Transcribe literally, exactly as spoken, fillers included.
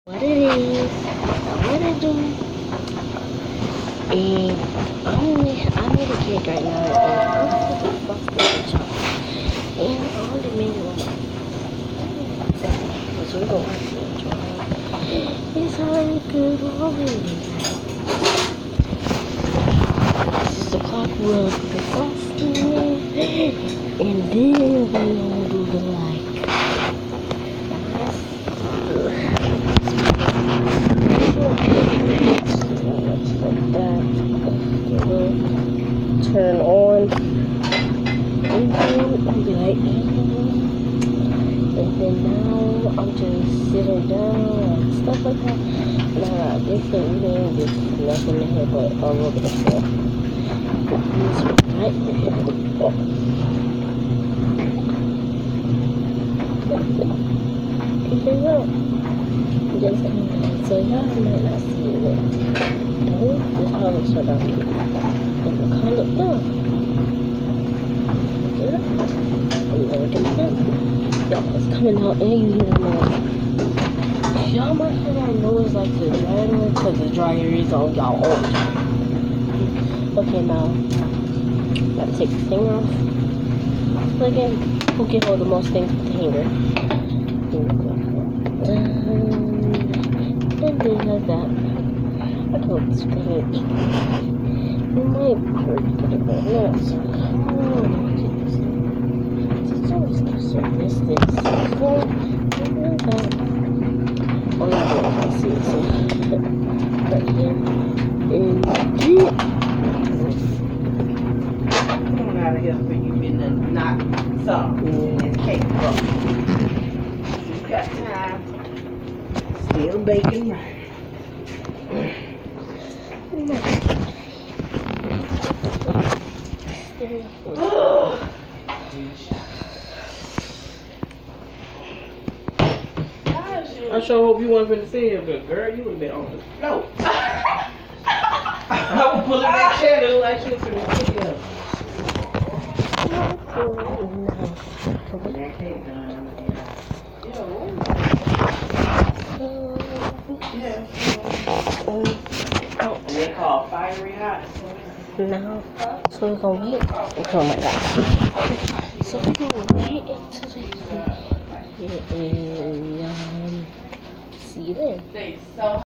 What it is, what I do, and I'm I made a cake right now, and I'm super frosted with chocolate, and all the menu was we're gonna see it. It's already good already. This is the clock with the frosting, and then we're gonna do the like. Like that, turn on, and then I'll be like, and then now I'm just sitting down and stuff like that. Nah, this ain't even just nothing in here but a little bit of stuff. Put these right here. Oh. And there you go. Just kind of, so y'all might not see it. This is how it looks right now. And the color, yeah. Yeah. And everything. Y'all, it's coming out and you hear the noise. Y'all might hear that noise like the dryer because the dryer is on y'all own. Okay, now, I'm about to take the thing off. Again, who can hold the most things with the hanger? And then like that. I hope it's gonna eat. You might hurt it, but not so. Oh my goodness. It's always gives you this, this. So, like that. Oh, you don't see it, see? Right here. And then. Come on out of here for you been done knock something in this cake, bro. You got time. Still baking right. I sure hope you wasn't finna see him, but girl, you would have been on the floor. I was pulling that chair to look like she was finna see him. That cake done. Yeah. Oh, they call fiery hot. No. So we're gonna wait. Oh my god. So we're gonna wait until they um, see you then.